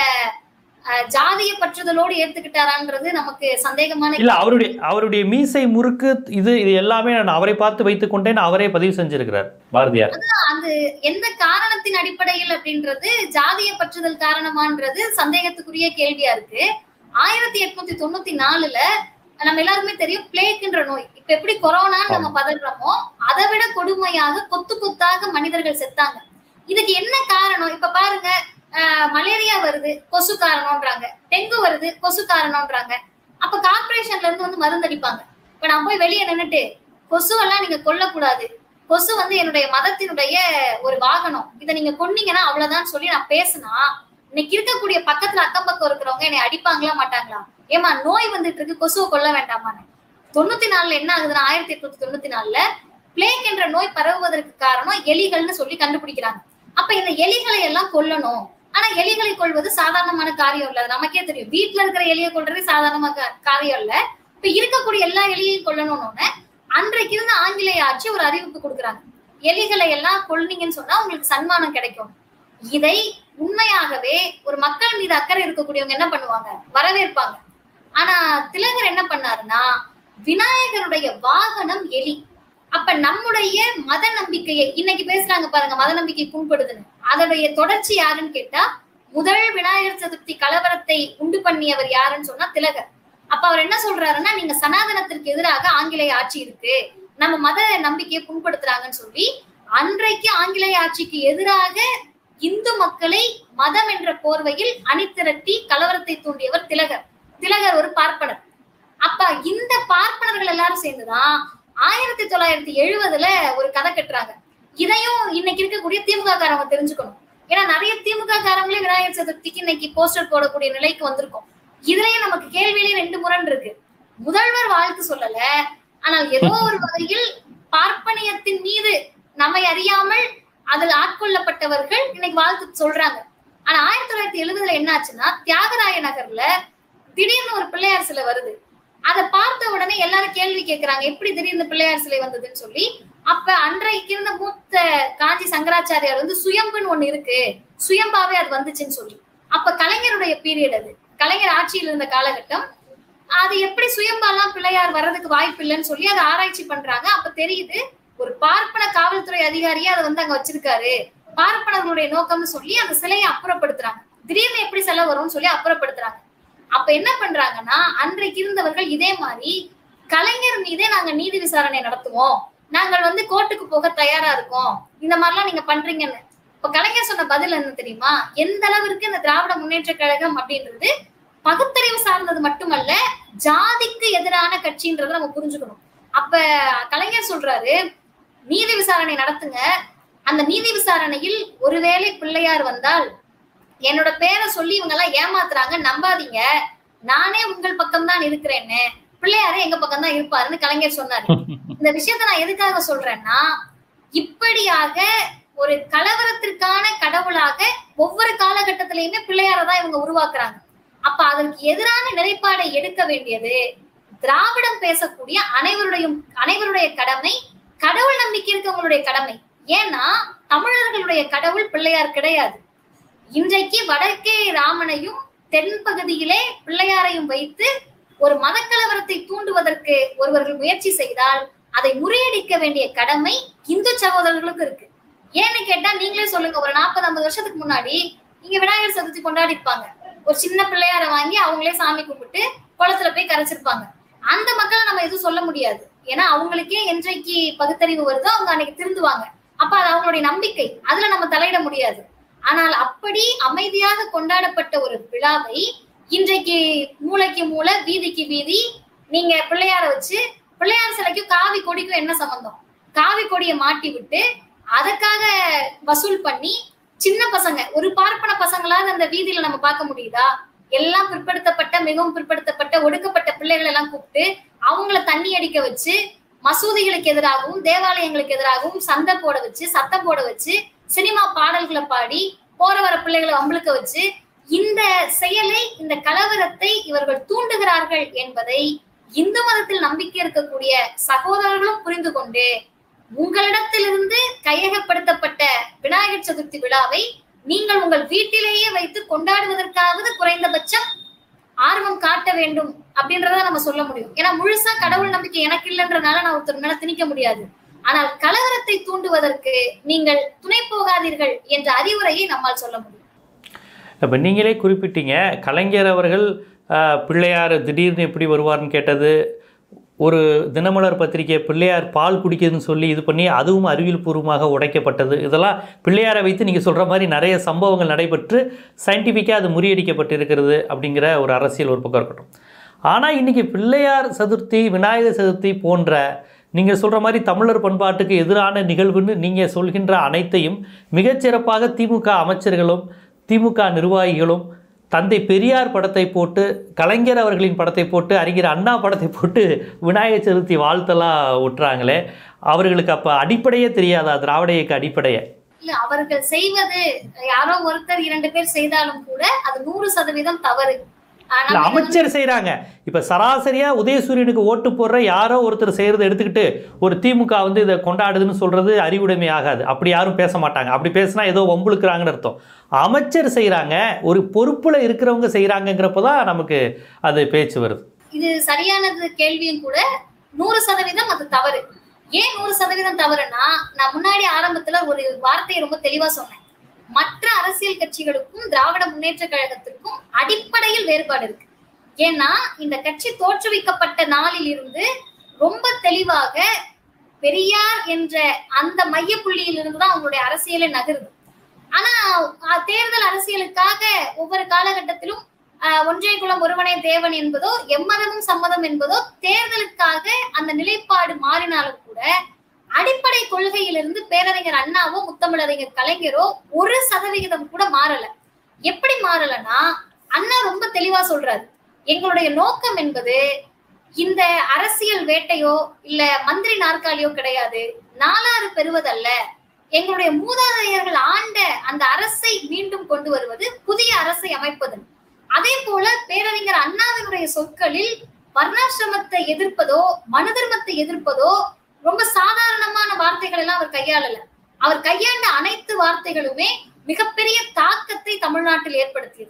ஜாதிய பற்றுதலோடு ஏத்துக்கிட்டாரான்றது நமக்கு சந்தேகமான இல்ல. அவருடைய அவருடைய மீசை முறுக்கு இது இது எல்லாமே நான் அவரை பார்த்து வைத்துக் கொண்டேன் அவரே பதிவு செஞ்சிருக்கிறார் பாரதியார். அது எந்த காரணத்தின் அடிப்படையில் அப்படின்றது, ஜாதிய பற்றுதல் காரணமான்றது சந்தேகத்துக்குரிய கேள்வியா இருக்கு. ஆயிரத்தி எட்நூத்தி தொண்ணூத்தி நாலுல நம்ம எல்லாருமே தெரியும், பிளேக்ன்ற நோய். இப்ப எப்படி கொரோனான்னு நம்ம பதறோமோ அதை விட கொடுமையாக கொத்து கொத்தாக மனிதர்கள் செத்தாங்க. இதுக்கு என்ன காரணம்? இப்ப பாருங்க, மலேரியா வருது கொசு காரணம்ன்றாங்க, டெங்கு வருது கொசு காரணம்ன்றாங்க. அப்ப கார்பரேஷன்ல இருந்து வந்து மருந்து அடிப்பாங்க. இப்ப நான் போய் வெளியே நின்னுட்டு கொசுவெல்லாம் நீங்க கொல்லக்கூடாது, கொசு வந்து என்னுடைய மதத்தினுடைய ஒரு வாகனம், இதை நீங்க கொன்னீங்கன்னா அவ்வளவுதான் சொல்லி நான் பேசினா, இன்னைக்கு இருக்கக்கூடிய பக்கத்துல அக்கம் பக்கம் இருக்கிறவங்க என்னை அடிப்பாங்களா மாட்டாங்களா? ஏமா நோய் வந்துட்டு இருக்கு, கொசுவை கொல்ல வேண்டாமான்னு. தொண்ணூத்தி நாலுல என்ன ஆகுதுன்னா, ஆயிரத்தி எட்நூத்தி தொண்ணூத்தி நாலுல பிளேக் என்ற நோய் பரவுவதற்கு காரணம் எலிகள்னு சொல்லி கண்டுபிடிக்கிறாங்க. அப்ப இந்த எலிகளை எல்லாம் கொல்லணும். ஆனா எலிகளை கொள்வது சாதாரணமான காரியம் இல்ல, நமக்கே தெரியும். வீட்டுல இருக்கிற எலியை கொள்றது சாதாரணமான காரியம் இல்ல. இப்ப இருக்கக்கூடிய எல்லா எலியையும் கொல்லணும்னு அன்றைக்கு இருந்த ஆங்கிலேய ஆட்சி ஒரு அறிவிப்பு கொடுக்குறாங்க, எலிகளை எல்லாம் கொல்லுனீங்கன்னு சொன்னா உங்களுக்கு சன்மானம் கிடைக்கும். இதை உண்மையாகவே ஒரு மக்கள் மீது அக்கறை இருக்கக்கூடியவங்க என்ன பண்ணுவாங்க? வரவேற்பாங்க. ஆனா திலகர் என்ன பண்ணாருன்னா, விநாயகருடைய வாகனம் எலி. அப்ப நம்முடைய மத நம்பிக்கையை இன்னைக்கு பேசுறாங்க பாருங்க, மத நம்பிக்கை புண்படுதுன்னு, அதோடைய தொடர்ச்சி யாருன்னு கேட்டா, முதல் விநாயகர் சதுர்த்தி கலவரத்தை உண்டு பண்ணியவர் யாருன்னு சொன்னா திலகர். அப்ப அவர் என்ன சொல்றாருன்னா, நீங்க சனாதனத்திற்கு எதிராக ஆங்கிலேய ஆட்சி இருக்கு, நம்ம மத நம்பிக்கையை புண்படுத்துறாங்கன்னு சொல்லி அன்றைக்கு ஆங்கிலேய ஆட்சிக்கு எதிராக இந்து மக்களை மதம் என்ற போர்வையில் அணிதிரட்டி கலவரத்தை தூண்டியவர் திலகர். திலகர் ஒரு பார்ப்பனர். அப்ப இந்த பார்ப்பனர்கள் எல்லாரும் சேர்ந்துதான் ஆயிரத்தி தொள்ளாயிரத்தி எழுபதுல ஒரு கதை கட்டுறாங்க. இதையும் இன்னைக்கு இருக்கக்கூடிய திமுக காரங்க தெரிஞ்சுக்கணும். ஏன்னா நிறைய திமுக காரங்களே விநாயகர் சதுர்த்திக்கு இன்னைக்கு போஸ்டர் போடக்கூடிய நிலைக்கு வந்திருக்கும். இதுலயும் நமக்கு கேள்வியிலேயே ரெண்டு முரண் இருக்கு. முதல்வர் வாழ்த்து சொல்லல, ஆனால் ஏதோ ஒரு வகையில் பார்ப்பனியத்தின் மீது நம்மை அறியாமல் அதில் ஆட்கொள்ளப்பட்டவர்கள் இன்னைக்கு வாழ்த்து சொல்றாங்க. ஆனா ஆயிரத்தி தொள்ளாயிரத்தி எழுபதுல என்ன ஆச்சுன்னா, தியாகராய நகர்ல திடீர்னு ஒரு பிள்ளையார் சிலை வருது. அதை பார்த்த உடனே எல்லாரும் கேள்வி கேட்கிறாங்க, எப்படி திடீர்னு பிள்ளையார் சிலை வந்ததுன்னு சொல்லி. அப்ப அன்றைக்கு இருந்த மூத்த காஞ்சி சங்கராச்சாரியார் வந்து சுயம்புன்னு ஒண்ணு இருக்கு, சுயம்பாவே அது வந்துச்சுன்னு சொல்லி அப்ப கலைஞருடைய பீரியட், அது கலைஞர் ஆட்சியில் இருந்த காலகட்டம். அது எப்படி சுயம்பாலாம் பிள்ளையார் வர்றதுக்கு வாய்ப்பு இல்லைன்னு சொல்லி அதை ஆராய்ச்சி பண்றாங்க. அப்ப தெரியுது ஒரு பார்ப்பன காவல்துறை அதிகாரியே அதை வந்து அங்க வச்சிருக்காரு, பார்ப்பனர்களுடைய நோக்கம்னு சொல்லி அந்த சிலையை அப்புறப்படுத்துறாங்க. திடீர்னு எப்படி செலவு வரும்னு சொல்லி அப்புறப்படுத்துறாங்க. அப்ப என்ன பண்றாங்கன்னா, அன்றைக்கு இருந்தவர்கள் இதே மாதிரி கலைஞர் மீதே நாங்க நீதி விசாரணை நடத்துவோம், நாங்கள் வந்து கோர்ட்டுக்கு போக தயாரா இருக்கோம், இந்த மாதிரிலாம் நீங்க பண்றீங்கன்னு. இப்ப கலைஞர் சொன்ன பதில் என்ன தெரியுமா? எந்த அளவிற்கு இந்த திராவிட முன்னேற்ற கழகம் அப்படின்றது பகுத்தறிவு சார்ந்தது மட்டுமல்ல, ஜாதிக்கு எதிரான கட்சின்றதை நம்ம புரிஞ்சுக்கணும். அப்ப கலைஞர் சொல்றாரு, நீதி விசாரணை நடத்துங்க, அந்த நீதி விசாரணையில் ஒருவேளை பிள்ளையார் வந்தால் என்னோட பேரை சொல்லி இவங்க எல்லாம் ஏமாத்துறாங்க, நம்பாதீங்க, நானே உங்கள் பக்கம் தான் இருக்கிறேன்னு, பிள்ளையாரே எங்க பக்கம் தான் இருப்பாருன்னு கலைஞர் சொன்னாரு. இந்த விஷயத்த நான் எதுக்காக சொல்றேன்னா, இப்படியாக ஒரு கலவரத்திற்கான கடவுளாக ஒவ்வொரு காலகட்டத்திலயுமே பிள்ளையாரதான் இவங்க உருவாக்குறாங்க. அப்ப அதற்கு எதிரான நிலைப்பாடை எடுக்க வேண்டியது திராவிடம் பேசக்கூடிய அனைவருடைய அனைவருடைய கடமை, கடவுள் நம்பிக்கை இருக்கவங்களுடைய கடமை. ஏன்னா தமிழர்களுடைய கடவுள் பிள்ளையார் கிடையாது. இன்றைக்கு வடக்கே ராமனையும் தென் பகுதியிலே பிள்ளையாரையும் வைத்து ஒரு மதக்கலவரத்தை தூண்டுவதற்கு ஒருவர்கள் முயற்சி செய்தால் அதை முறியடிக்க வேண்டிய கடமை இந்து சகோதரர்களுக்கு இருக்கு. ஏன்னு கேட்டா நீங்களே சொல்லுங்க, ஒரு நாற்பது ஐம்பது வருஷத்துக்கு முன்னாடி இங்க விநாயகர் சதுர்த்தி கொண்டாடி இருப்பாங்க. ஒரு சின்ன பிள்ளையார வாங்கி அவங்களே சாமி கும்பிட்டு குளத்துல போய் கரைச்சிருப்பாங்க. அந்த மக்களை நம்ம எதுவும் சொல்ல முடியாது. ஏன்னா அவங்களுக்கே என்றைக்கு பகுத்தறிவு வருதோ அவங்க அன்னைக்கு திருந்துவாங்க. அப்ப அது அவங்களுடைய நம்பிக்கை, அதுல நம்ம தலையிட முடியாது. ஆனால் அப்படி அமைதியாக கொண்டாடப்பட்ட ஒரு விழாவை இன்றைக்கு மூளைக்கு மூளை வீதிக்கு வீதி நீங்க பிள்ளையார வச்சு, பிள்ளையார் சிலைக்கும் காவி கொடிக்கும் என்ன சம்பந்தம்? காவி கொடியை மாட்டி விட்டு அதுக்காக வசூல் பண்ணி சின்ன பசங்க, ஒரு பார்ப்பன பசங்களாவது அந்த வீதியில நம்ம பார்க்க முடியுதா? எல்லாம் பிற்படுத்தப்பட்ட, மிகவும் பிற்படுத்தப்பட்ட ஒடுக்கப்பட்ட பிள்ளைகள் எல்லாம் கூப்பிட்டு அவங்கள தண்ணி அடிக்க வச்சு, மசூதிகளுக்கு எதிராகவும் தேவாலயங்களுக்கு எதிராகவும் சண்டை போட வச்சு, சத்தம் போட வச்சு, சினிமா பாடல்களை பாடி போற வர பிள்ளைகளை வம்பளுக்க வச்சு இந்த செயலை, இந்த கலவரத்தை இவர்கள் தூண்டுகிறார்கள் என்பதை இந்து மதத்தில் நம்பிக்கை இருக்கக்கூடிய சகோதரர்களும் புரிந்து கொண்டு உங்களிடத்திலிருந்து கையகப்படுத்தப்பட்ட விநாயகர் சதுர்த்தி விழாவை நீங்கள் உங்கள் வீட்டிலேயே வைத்து கொண்டாடுவதற்காவது குறைந்தபட்சம் ஆர்வம் காட்ட வேண்டும் அப்படின்றத நம்ம சொல்ல முடியும். ஏன்னா முழுசா கடவுள் நம்பிக்கை எனக்கு இல்லைன்றனால நான் ஒருத்தர் மேல திணிக்க முடியாது. ஆனால் கலவரத்தை தூண்டுவதற்கு நீங்கள் துணை போகாதீர்கள் என்ற அறிவுரையை நம்மால் சொல்ல முடியும். இப்போ நீங்களே குறிப்பிட்டீங்க, கலைஞர் அவர்கள் பிள்ளையார் திடீர்னு எப்படி வருவார்னு கேட்டது, ஒரு தினமலர் பத்திரிகை பிள்ளையார் பால் குடிக்குதுன்னு சொல்லி இது பண்ணி அதுவும் அறிவியல் பூர்வமாக உடைக்கப்பட்டது. இதெல்லாம் பிள்ளையாரை வைத்து நீங்கள் சொல்கிற மாதிரி நிறைய சம்பவங்கள் நடைபெற்று சயின்டிஃபிக்காக அது முறியடிக்கப்பட்டு இருக்கிறது அப்படிங்கிற ஒரு அரசியல் ஒரு பக்கம் இருக்கட்டும். ஆனால் இன்றைக்கி பிள்ளையார் சதுர்த்தி, விநாயகர் சதுர்த்தி போன்ற நீங்கள் சொல்கிற மாதிரி தமிழர் பண்பாட்டுக்கு எதிரான நிகழ்வுன்னு நீங்கள் சொல்கின்ற அனைத்தையும் மிகச்சிறப்பாக திமுக அமைச்சர்களும் திமுக நிர்வாகிகளும் தந்தை பெரியார் படத்தை போட்டு, கலைஞர் அவர்களின் படத்தை போட்டு, அறிஞர் அண்ணா படத்தை போட்டு விநாயகர் சதுர்த்தி வாழ்த்தெல்லாம் விட்டுறாங்களே, அவர்களுக்கு அப்போ அடிப்படையே தெரியாதா? திராவிட இயக்க அடிப்படையே இல்ல. அவர்கள் செய்வது யாரோ ஒருத்தர் இரண்டு பேர் செய்தாலும் கூட அது நூறு சதவீதம் தவறு. அமைச்சர் செய்யறாங்க. இப்ப சராசரியா உதயசூரியனுக்கு ஓட்டு போடுற யாரோ ஒருத்தர் செய்யறதை எடுத்துக்கிட்டு ஒரு திமுக வந்து இதை கொண்டாடுதுன்னு சொல்றது அறிவுடைமை ஆகாது. அப்படி யாரும் பேச மாட்டாங்க. அப்படி பேசினா ஏதோ வம்புழுக்கிறாங்கன்னு அர்த்தம். அமைச்சர் செய்யறாங்க, ஒரு பொறுப்புல இருக்கிறவங்க செய்யறாங்கிறப்பதான் நமக்கு அது பேச்சு வருது. இது சரியானது கேள்வியும் கூட. நூறு சதவீதம் அது தவறு. ஏன் நூறு சதவீதம் தவறுனா, நான் முன்னாடி ஆரம்பத்துல ஒரு வார்த்தையை ரொம்ப தெளிவா சொன்னேன். மற்ற அரசியல் கட்சிகளுக்கும் திராவிட முன்னேற்ற கழகத்திற்கும் அடிப்படையில் வேறுபாடு இருக்கு. ஏன்னா இந்த கட்சி தோற்றுவிக்கப்பட்ட நாளில் இருந்து ரொம்ப தெளிவாக பெரியார் என்ற அந்த மைய புள்ளியில் இருந்துதான் அவங்களுடைய அரசியலை நகருது. ஆனா தேர்தல் அரசியலுக்காக ஒவ்வொரு காலகட்டத்திலும் ஒன்றிய குலம் ஒருவனே தேவன் என்பதோ, எம்மதமும் சம்மதம் என்பதோ, தேர்தலுக்காக அந்த நிலைப்பாடு மாறினாலும் கூட அடிப்படை கொள்கையிலிருந்து பேரறிஞர் அண்ணாவோ முத்தமிழறிஞர் கலைஞரோ ஒரு சதவிகிதம் கூட மாறல. எப்படி மாறலன்னா, அண்ணா ரொம்ப தெளிவா சொல்றாரு, எங்களுடைய நோக்கம் என்பது இந்த அரசியல் வேட்டையோ இல்ல மந்திரி நாற்காலியோ கிடையாது, நாலாறு பெறுவதல்ல, எங்களுடைய மூதாதையர்கள் ஆண்ட அந்த அரசை மீண்டும் கொண்டு வருவது, புதிய அரசை அமைப்பது. அதே போல பேரறிஞர் அண்ணாவினுடைய சொற்களில் வர்ணாசிரமத்தை எதிர்ப்பதோ மனு தர்மத்தை எதிர்ப்பதோ ரொம்ப சாதாரணமான வார்த்தைகள் எல்லாம் அவர் கையாளல. அவர் கையாண்ட அனைத்து வார்த்தைகளுமே மிகப்பெரிய தாக்கத்தை தமிழ்நாட்டில் ஏற்படுத்தியது.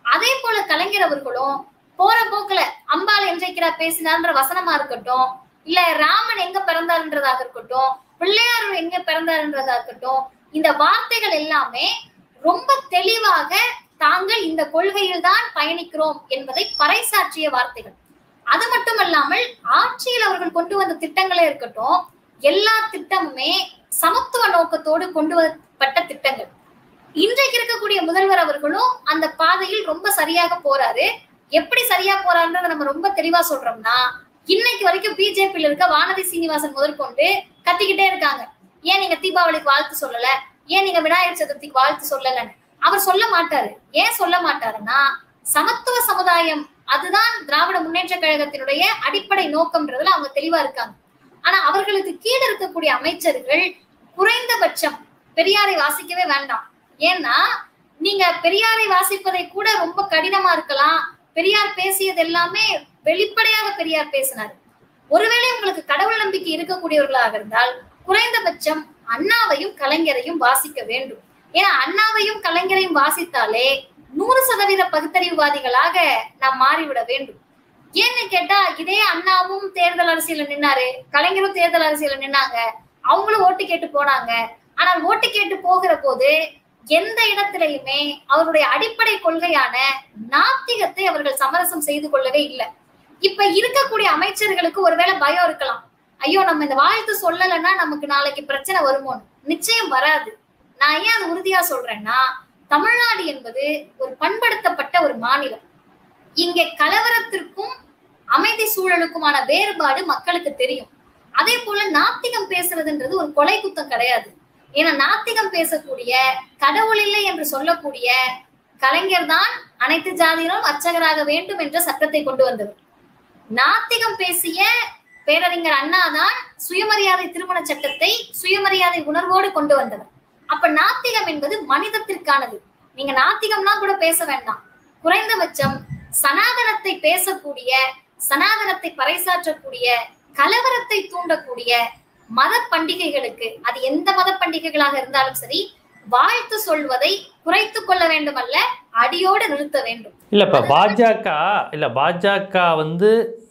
அதே போல கலைஞர் அவர்களும் போற போக்குல அம்பாள் என்றைக்கிறார் பேசினார்ன்ற வசனமா இருக்கட்டும், இல்ல ராமன் எங்க பிறந்தாருன்றதாக இருக்கட்டும், பிள்ளையார் எங்க பிறந்தாருன்றதா இருக்கட்டும், இந்த வார்த்தைகள் எல்லாமே ரொம்ப தெளிவாக தாங்கள் இந்த கொள்கையில் தான் பயணிக்கிறோம் என்பதை பறைசாற்றிய வார்த்தைகள். அது மட்டுமல்லாமல் ஆட்சியில் அவர்கள் கொண்டு வந்த திட்டங்களே இருக்கட்டும், எல்லா திட்டமுமே சமத்துவ நோக்கத்தோடு கொண்டு வரப்பட்ட திட்டங்கள். இன்றைக்கு இருக்கக்கூடிய முதல்வர் அவர்களும் அந்த பாதையில் ரொம்ப சரியாக போறாரு. எப்படி சரியா போறாருன்றத நம்ம ரொம்ப தெளிவா சொல்றோம்னா, இன்னைக்கு வரைக்கும் பிஜேபியில இருக்க வானதி சீனிவாசன் முதற்கொண்டு கத்திக்கிட்டே இருக்காங்க, ஏன் நீங்க தீபாவளிக்கு வாழ்த்து சொல்லல, ஏன் நீங்க விநாயகர் சதுர்த்திக்கு வாழ்த்து சொல்லலன்னு. அவர் சொல்ல மாட்டாரு. ஏன் சொல்ல மாட்டாருன்னா, சமத்துவ சமுதாயம் அதுதான் திராவிட முன்னேற்ற கழகத்தினுடைய அடிப்படை நோக்கம்ன்றதுல அவங்க தெளிவா இருக்காங்க. ஆனா அவர்களுக்கு கீழே இருக்கக்கூடிய அமைச்சர்கள் குறைந்தபட்சம் பெரியாரை வாசிக்கவே வேண்டாம். ஏன்னா நீங்க பெரியாரை வாசிப்பதை கூட ரொம்ப கடினமா இருக்கலாம். பெரியார் பேசியது எல்லாமே வெளிப்படையாக பெரியார் பேசினார். ஒருவேளை உங்களுக்கு கடவுள் நம்பிக்கை இருக்கக்கூடியவர்களாக இருந்தால் குறைந்தபட்சம் அண்ணாவையும் கலைஞரையும் வாசிக்க வேண்டும். ஏன்னா அண்ணாவையும் கலைஞரையும் வாசித்தாலே நூறு சதவீத பகுத்தறிவுவாதிகளாக நாம் மாறிவிட வேண்டும். ஏன்னு கேட்டா, இதே அண்ணாவும் தேர்தல் அரசியல நின்னாரு, கலைஞரும் தேர்தல் அரசியல நின்னாங்க, அவங்களும் ஓட்டு கேட்டு போனாங்க. ஆனால் ஓட்டு கேட்டு போகிற போது எந்த இடத்திலையுமே அவருடைய அடிப்படை கொள்கையான நாத்திகத்தை அவர்கள் சமரசம் செய்து கொள்ளவே இல்லை. இப்ப இருக்கக்கூடிய அமைச்சர்களுக்கு ஒருவேளை பயம் இருக்கலாம், ஐயோ நம்ம இந்த வாழ்த்து சொல்லலைன்னா நமக்கு நாளைக்கு பிரச்சனை வருமோன்னு. நிச்சயம் வராது. நான் ஏன் அது உறுதியா சொல்றேன்னா, தமிழ்நாடு என்பது ஒரு பண்படுத்தப்பட்ட ஒரு மாநிலம். இங்கே கலவரத்திற்கும் அமைதி சூழலுக்குமான வேறுபாடு மக்களுக்கு தெரியும். அதே போல நாத்திகம் பேசுறதுன்றது ஒரு கொலை குத்தம் கிடையாது. ஏன்னா நாத்திகம் பேசக்கூடிய, கடவுள் இல்லை என்று சொல்லக்கூடிய கலைஞர் தான் அனைத்து ஜாதியினரும் அர்ச்சகராக வேண்டும் என்ற சட்டத்தை கொண்டு வந்தவர். நாத்திகம் பேசிய பேரறிஞர் அண்ணா தான் சுயமரியாதை திருமண சட்டத்தை சுயமரியாதை உணர்வோடு கொண்டு வந்தவர். அப்ப நாத்திகம் என்பது மனிதத்திற்கானது. நீங்க நாத்திகம்லாம் கூட பேச வேண்டாம், குறைந்தபட்சம் சனாதனத்தை பேசக்கூடிய, சனாதனத்தை பறைசாற்றக்கூடிய, கலவரத்தை தூண்டக்கூடிய மத பண்டிகைகளுக்கு, அது எந்த மத பண்டிகைகளாக இருந்தாலும் சரி, வாழ்த்து சொல்வதை குறைத்து கொள்ள வேண்டும், அல்ல அடியோடு நிறுத்த வேண்டும். இல்ல இப்ப பாஜக இல்ல பாஜக வந்து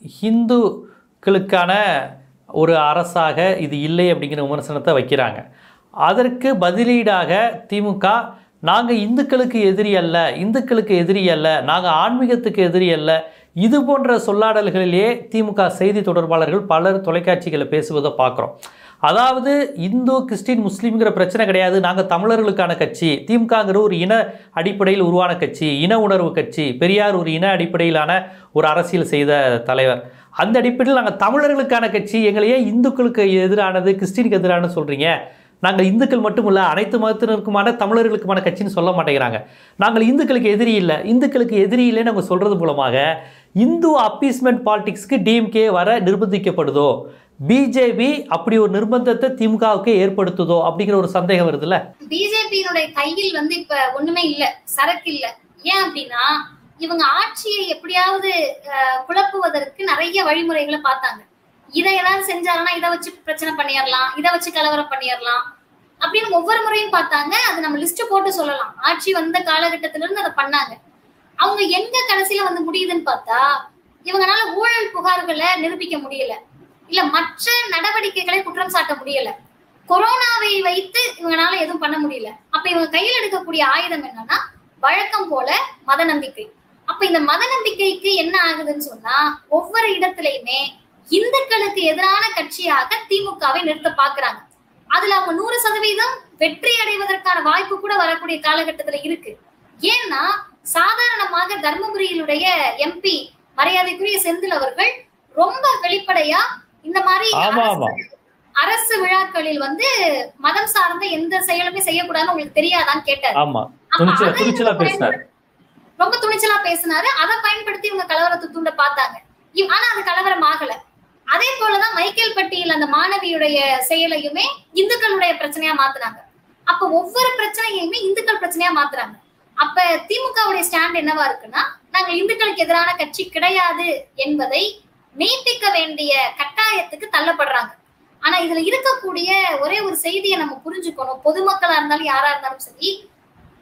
ஹிந்துக்களுக்கான ஒரு அரசாக இது இல்லை அப்படிங்கிற விமர்சனத்தை வைக்கிறாங்க. அதற்கு பதிலீடாக திமுக, நாங்கள் இந்துக்களுக்கு எதிரி அல்ல, இந்துக்களுக்கு எதிரி அல்ல, நாங்கள் ஆன்மீகத்துக்கு எதிரி அல்ல, இது போன்ற சொல்லாடல்களிலே திமுக செய்தி தொடர்பாளர்கள் பலர் தொலைக்காட்சிகளை பேசுவதை பார்க்குறோம். அதாவது இந்து கிறிஸ்டின் முஸ்லீம்ங்கிற பிரச்சனை கிடையாது, நாங்கள் தமிழர்களுக்கான கட்சி, திமுகங்கிற ஒரு இன அடிப்படையில் உருவான கட்சி, இன உணர்வு கட்சி, பெரியார் ஒரு இன அடிப்படையிலான ஒரு அரசியல் செய்த தலைவர், அந்த அடிப்படையில் நாங்கள் தமிழர்களுக்கான கட்சி, எங்களையே இந்துக்களுக்கு எதிரானது கிறிஸ்டினுக்கு எதிரானது சொல்கிறீங்க, நாங்கள் இந்துக்கள் மட்டும் இல்லை அனைத்து மதத்தினருக்குமான தமிழர்களுக்குமான கட்சின்னு சொல்ல மாட்டேங்கிறாங்க. நாங்கள் இந்துக்களுக்கு எதிரி இல்லை, இந்துக்களுக்கு எதிரி இல்லைன்னு அவங்க சொல்கிறது மூலமாக இந்து அப்பீஸ்மெண்ட் பாலிடிக்ஸ்க்கு டிஎம்கே வர நிர்பந்திக்கப்படுதோ, பிஜேபி அப்படி ஒரு நிர்பந்தத்தை திமுகவுக்கு ஏற்படுத்துதோ அப்படிங்கிற ஒரு சந்தேகம் வருதுல்ல. பிஜேபியினுடைய கையில் வந்து இப்ப ஒண்ணுமே இல்ல, சரக்கு இல்ல. ஏன் அப்படின்னா, இவங்க ஆட்சியை எப்படியாவது குழப்புவதற்கு நிறைய வழிமுறைகளை பார்த்தாங்க. இதை ஏதாவது செஞ்சாங்கன்னா இதை வச்சு பிரச்சனை பண்ணிடலாம், இதை வச்சு கலவரம் பண்ணிடலாம் அப்படின்னு ஒவ்வொரு முறையும் பார்த்தாங்க. அது நம்ம லிஸ்ட் போட்டு சொல்லலாம். ஆட்சி வந்த காலகட்டத்தில இருந்து அதை பண்ணாங்க. அவங்க எங்க கடைசியில வந்து முடியுதுன்னு பார்த்தா, இவங்களால ஊழல் புகார்களை நிரூபிக்க முடியல, இல்ல மற்ற நடவடிக்கைகளை குற்றம் சாட்ட முடியல, கொரோனாவை வைத்து இவங்களால எதுவும் பண்ண முடியல. அப்ப இவங்க கையில் எடுக்கக்கூடிய ஆயுதம் என்னன்னா வழக்கம் போல மத நம்பிக்கை. அப்ப இந்த மத நம்பிக்கைக்கு என்ன ஆகுதுன்னு சொன்னா, ஒவ்வொரு இடத்திலையுமே இந்துக்களுக்கு எதிரான கட்சியாக திமுகவை நிறுத்த பாக்குறாங்க. அதுல அவங்க நூறு சதவீதம் வெற்றி அடைவதற்கான வாய்ப்பு கூட வரக்கூடிய காலகட்டத்துல இருக்கு. ஏன்னா சாதாரணமாக தர்மபுரியிலுடைய எம்பி மரியாதைக்குரிய செந்தில் அவர்கள் ரொம்ப வெளிப்படையா இந்த மாதிரி அரசு விழாக்களில் வந்து மதம் சார்ந்த எந்த செயலுமே செய்யக்கூடாதுன்னு உங்களுக்கு தெரியாதான்னு கேட்டாரு. ரொம்ப துணிச்சலா பேசினாரு. அதை பயன்படுத்தி இவங்க கலவரத்தை தூண்ட பார்த்தாங்க. ஆனா அது கலவரம் ஆகல. அதே போலதான் மைக்கேல் பட்டியில் அந்த மாணவியுடைய செயலையுமே இந்துக்களுடைய பிரச்சனையா மாத்துறாங்க. அப்ப ஒவ்வொரு பிரச்சனையுமே இந்துக்கள் பிரச்சனையா மாத்துறாங்க. அப்ப திமுகவுடைய ஸ்டாண்ட் என்னவா இருக்குன்னா, நாங்க இந்துக்களுக்கு எதிரான கட்சி கிடையாது என்பதை நீட்டிக்க வேண்டிய கட்டாயத்துக்கு தள்ளப்படுறாங்க. ஆனா இதுல இருக்கக்கூடிய ஒரே ஒரு செய்தியை நம்ம புரிஞ்சுக்கணும். பொதுமக்களா இருந்தாலும் யாரா இருந்தாலும் சரி,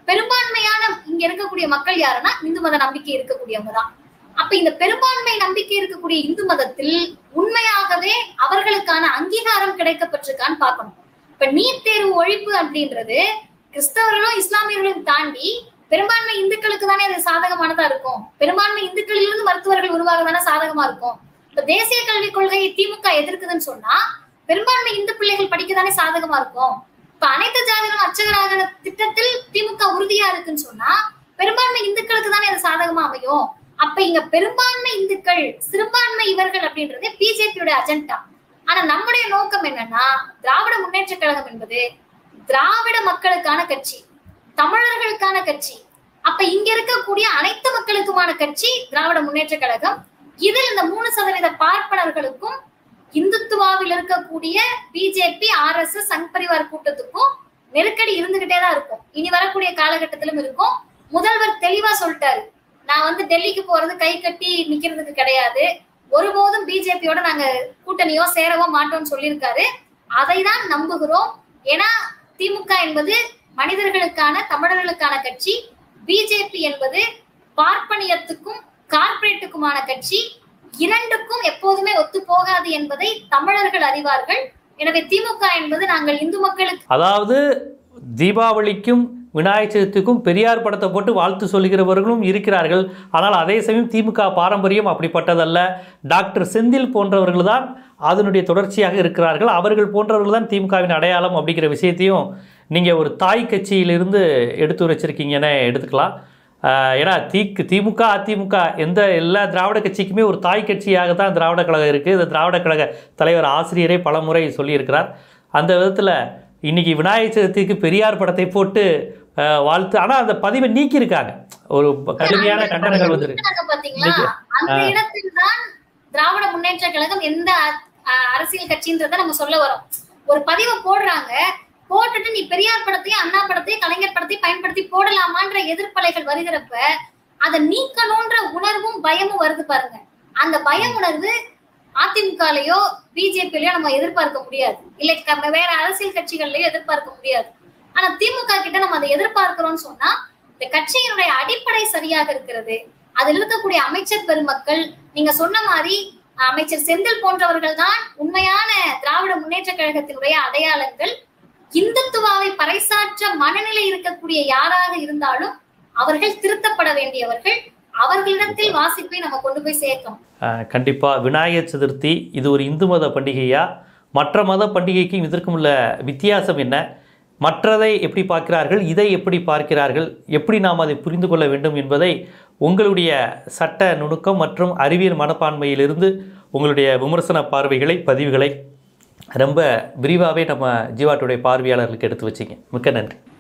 பெரும்பான்மையான இங்க இருக்கக்கூடிய மக்கள் யாருன்னா இந்து மத நம்பிக்கை இருக்கக்கூடியவங்க தான். அப்ப இந்த பெரும்பான்மை நம்பிக்கை இருக்கக்கூடிய இந்து மதத்தில் உண்மையாகவே அவர்களுக்கான அங்கீகாரம் கிடைக்கப்பட்டிருக்கான்னு பார்க்கணும். இப்ப நீட் தேர்வு ஒழிப்பு அப்படின்றது கிறிஸ்தவர்களும் இஸ்லாமியர்களும் தாண்டி பெரும்பான்மை இந்துக்களுக்கு தானே அது சாதகமானதா இருக்கும். பெரும்பான்மை இந்துக்களிலிருந்து மருத்துவர்கள் உருவாக தானே சாதகமா இருக்கும். இப்ப தேசிய கல்விக் கொள்கையை திமுக எதிர்க்குதுன்னு சொன்னா பெரும்பான்மை இந்து பிள்ளைகள் படிக்கதானே சாதகமா இருக்கும். இப்ப அனைத்து ஜாதிகளும் அர்ச்சகராக திட்டத்தில் திமுக உறுதியா இருக்குன்னு சொன்னா பெரும்பான்மை இந்துக்களுக்கு தானே அது சாதகமா அமையும். அப்ப இங்க பெரும்பான்மை இந்துக்கள் சிறுபான்மை இவர்கள் அப்படின்றது பிஜேபியோட அஜெண்டா. ஆனா நம்முடைய நோக்கம் என்னன்னா திராவிட முன்னேற்ற கழகம் என்பது திராவிட மக்களுக்கான கட்சி, தமிழர்களுக்கான கட்சி. அப்ப இங்க இருக்கக்கூடிய அனைத்து மக்களுக்குமான கட்சி திராவிட முன்னேற்ற கழகம். இதில் இந்த மூணு சதவீத பார்ப்பனர்களுக்கும் இந்துத்துவாவில் இருக்கக்கூடிய BJP R S S Sangh Parivar கூட்டத்துக்கும் நெருக்கடி இருந்துகிட்டே தான் இருக்கும். இனி வரக்கூடிய காலகட்டத்திலும் இருக்கும். முதல்வர் தெளிவா சொல்லிட்டாரு, நான் வந்து டெல்லிக்கு போறது கை கட்டி நிக்கிறதுக்கு கிடையாது, ஒருபோதும் பிஜேபியோட நாங்க கூட்டணியோ சேரவோ மாட்டோம்னு சொல்லியிருக்காரு. அதை தான் நம்புகிறோம். ஏன்னா திமுக என்பது மனிதர்களுக்கான தமிழர்களுக்கான கட்சி, பிஜேபி என்பது பார்ப்பனியத்துக்கும் கார்ப்பரேட்டுக்குமான கட்சி. இரண்டுக்கும் எப்போதுமே ஒத்து போகாது என்பதை தமிழர்கள் அறிவார்கள். எனவே திமுக என்பது நாங்கள் இந்து மக்களுக்கு, அதாவது தீபாவளிக்கும் விநாயகர் சதுர்த்திக்கும் பெரியார் படத்தை போட்டு வாழ்த்து சொல்கிறவர்களும் இருக்கிறார்கள். ஆனால் அதே சமயம் திமுக பாரம்பரியம் அப்படிப்பட்டதல்ல. டாக்டர் செந்தில் போன்றவர்கள் தான் அதனுடைய தொடர்ச்சியாக இருக்கிறார்கள். அவர்கள் போன்றவர்கள் தான் திமுகவின் அடையாளம் அப்படிங்கிற விஷயத்தையும் நீங்கள் ஒரு தாய் கட்சியிலிருந்து எடுத்து வச்சிருக்கீங்கன்னு எடுத்துக்கலாம். ஏன்னா தீக்கு திமுக அதிமுக எந்த எல்லா திராவிட கட்சிக்குமே ஒரு தாய் கட்சியாக தான் திராவிட கழகம் இருக்குது. இந்த திராவிட கழக தலைவர் ஆசிரியரை பலமுறை சொல்லியிருக்கிறார். அந்த விதத்தில் இன்றைக்கி விநாயகர் சதுர்த்திக்கு பெரியார் படத்தை போட்டு வாழ்த்து, ஆனா அந்த பதிவை நீக்கி இருக்காங்க. ஒரு கடுமையான கண்டனங்கள் வந்துருக்கு. அந்த இடத்தில் தான் திராவிட முன்னேற்ற கழகம் எந்த அரசியல் கட்சின்றத நம்ம சொல்ல வரோம். ஒரு பதிவை போடுறாங்க, போட்டுட்டு நீ பெரியார் படத்தையும் அண்ணா படத்தையும் கலைஞர் படத்தையும் பயன்படுத்தி போடலாமான்ற எதிர்ப்பலைகள் வருகிறப்ப அதை நீக்கணும்ன்ற உணர்வும் பயமும் வருது பாருங்க. அந்த பய உணர்வு அதிமுகலையோ பிஜேபிலையோ நம்ம எதிர்பார்க்க முடியாது, இல்லை வேற அரசியல் கட்சிகள்லயோ எதிர்பார்க்க முடியாது. ஆனா திமுக கிட்ட நம்ம அதை எதிர்பார்க்கிறோம்னு சொன்னா இந்த கட்சியினுடைய அடிப்படை சரியாக இருக்கிறது. அதில் இருக்கக்கூடிய அமைச்சர் பெருமக்கள், நீங்க சொன்ன மாதிரி அமைச்சர் செந்தில் போன்றவர்கள் தான் உண்மையான திராவிட முன்னேற்ற கழகத்தினுடைய அடையாளங்கள். இந்துத்துவாவை பறைசாற்ற மனநிலை இருக்கக்கூடிய யாராக இருந்தாலும் அவர்கள் திருத்தப்பட வேண்டியவர்கள். அவர்களிடத்தில் வாசிப்பை நம்ம கொண்டு போய் சேர்க்கணும். கண்டிப்பா. விநாயகர் சதுர்த்தி இது ஒரு இந்து மத பண்டிகையா, மற்ற மத பண்டிகைக்கும் இதற்கும் உள்ள வித்தியாசம் என்ன, மற்றதை எப்படி பார்க்கிறார்கள், இதை எப்படி பார்க்கிறார்கள், எப்படி நாம் அதை புரிந்து கொள்ள வேண்டும் என்பதை உங்களுடைய சட்ட நுணுக்கம் மற்றும் அறிவியல் மனப்பான்மையிலிருந்து உங்களுடைய விமர்சன பார்வைகளை பதிவுகளை ரொம்ப விரிவாகவே நம்ம ஜீவா டுடே பார்வையாளர்களுக்கு எடுத்து வச்சிங்க. மிக்க நன்றி.